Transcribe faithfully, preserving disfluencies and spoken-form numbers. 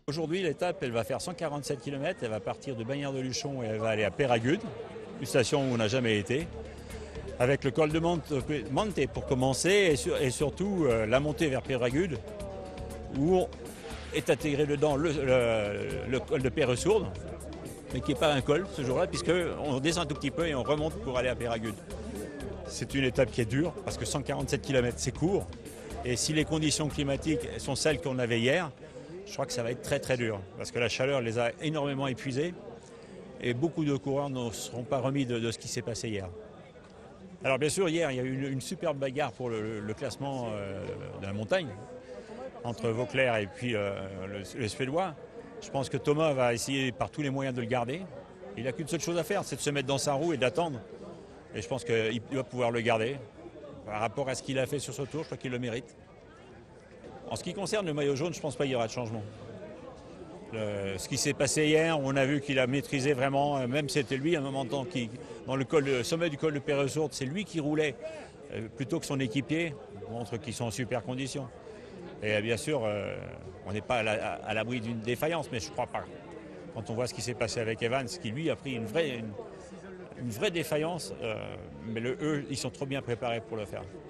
Aujourd'hui, l'étape, elle va faire cent quarante-sept kilomètres, elle va partir de Bagnères-de-Luchon et elle va aller à Peyragudes, une station où on n'a jamais été, avec le col de Monte, Monte pour commencer et, sur, et surtout euh, la montée vers Peyragudes, où est intégré dedans le, le, le col de Peyresourde, mais qui n'est pas un col ce jour-là, puisqu'on descend un tout petit peu et on remonte pour aller à Peyragudes. C'est une étape qui est dure, parce que cent quarante-sept kilomètres, c'est court, et si les conditions climatiques sont celles qu'on avait hier, je crois que ça va être très très dur, parce que la chaleur les a énormément épuisés et beaucoup de coureurs ne seront pas remis de, de ce qui s'est passé hier. Alors bien sûr, hier, il y a eu une, une superbe bagarre pour le, le classement euh, de la montagne, entre Vauclair et puis euh, le, le Suédois. Je pense que Thomas va essayer par tous les moyens de le garder. Il n'a qu'une seule chose à faire, c'est de se mettre dans sa roue et d'attendre. Et je pense qu'il doit pouvoir le garder. Par rapport à ce qu'il a fait sur ce tour, je crois qu'il le mérite. En ce qui concerne le maillot jaune, je ne pense pas qu'il y aura de changement. Le, ce qui s'est passé hier, on a vu qu'il a maîtrisé vraiment, même c'était lui à un moment temps qui, dans le, col, le sommet du col de Peyresourde, c'est lui qui roulait euh, plutôt que son équipier, montre qu'ils sont en super condition. Et euh, bien sûr, euh, on n'est pas à l'abri d'une défaillance, mais je ne crois pas. Quand on voit ce qui s'est passé avec Evans, qui lui a pris une vraie, une, une vraie défaillance, euh, mais le, eux, ils sont trop bien préparés pour le faire.